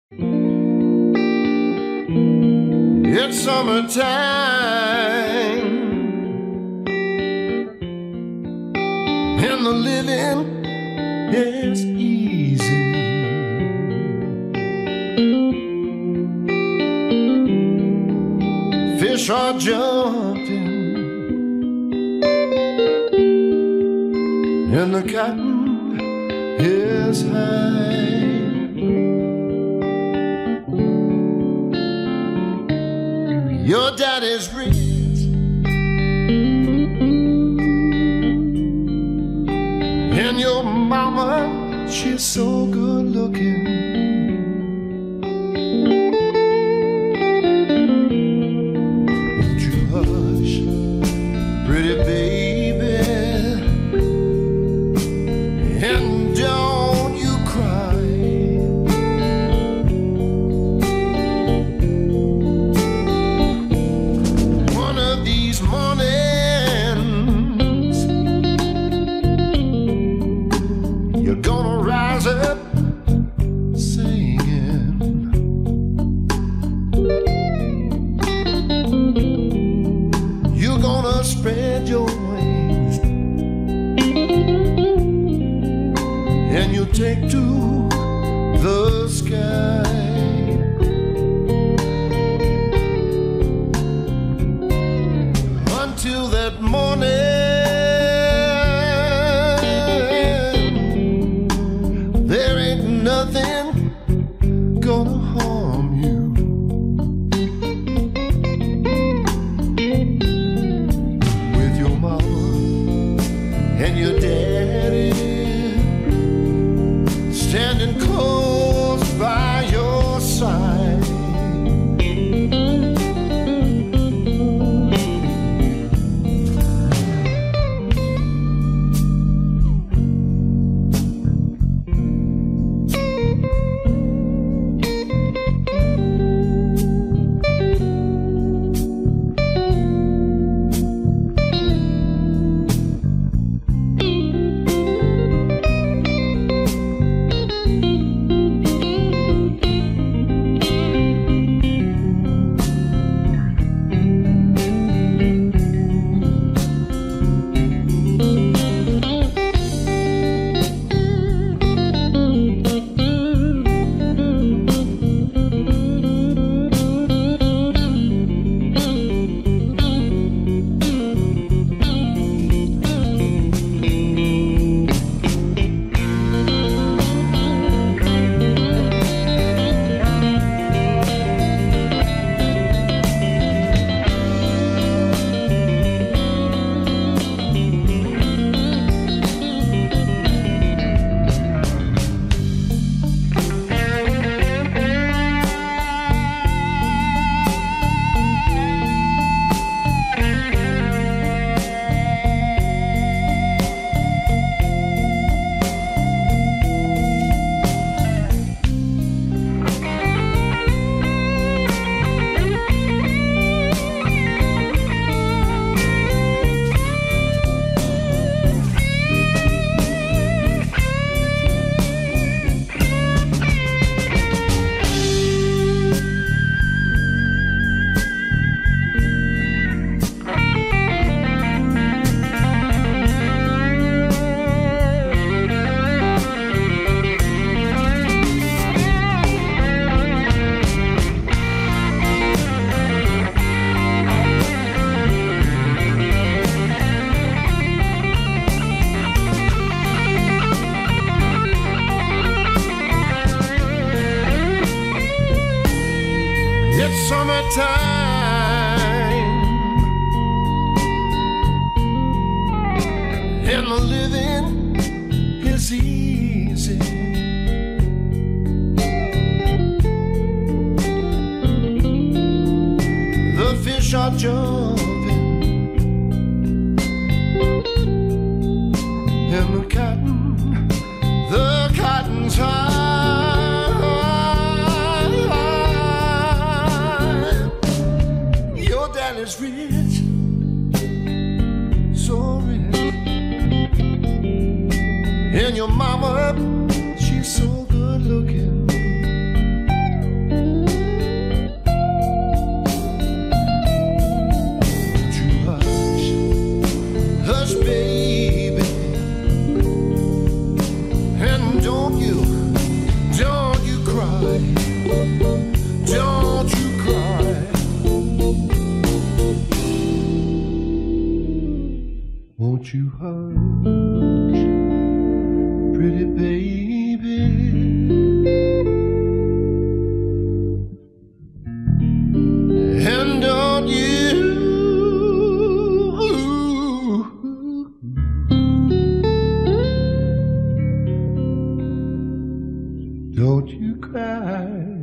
It's summertime and the living is easy. Fish are jumping and the cotton is high. Your daddy's rich and your mama, she's so good looking. Won't you hush, pretty baby, and don't you cry. One of these mornings you're gonna rise up singing. You're gonna spread your wings and you take to the sky. Until that morning, there ain't nothing gonna harm you. With your mama and your daddy standing close by your side. It's summertime and the living is easy. The fish are jumping and the cotton's high. Is rich, so rich, and your mama, she's so good looking. you hush, pretty baby, and don't you cry.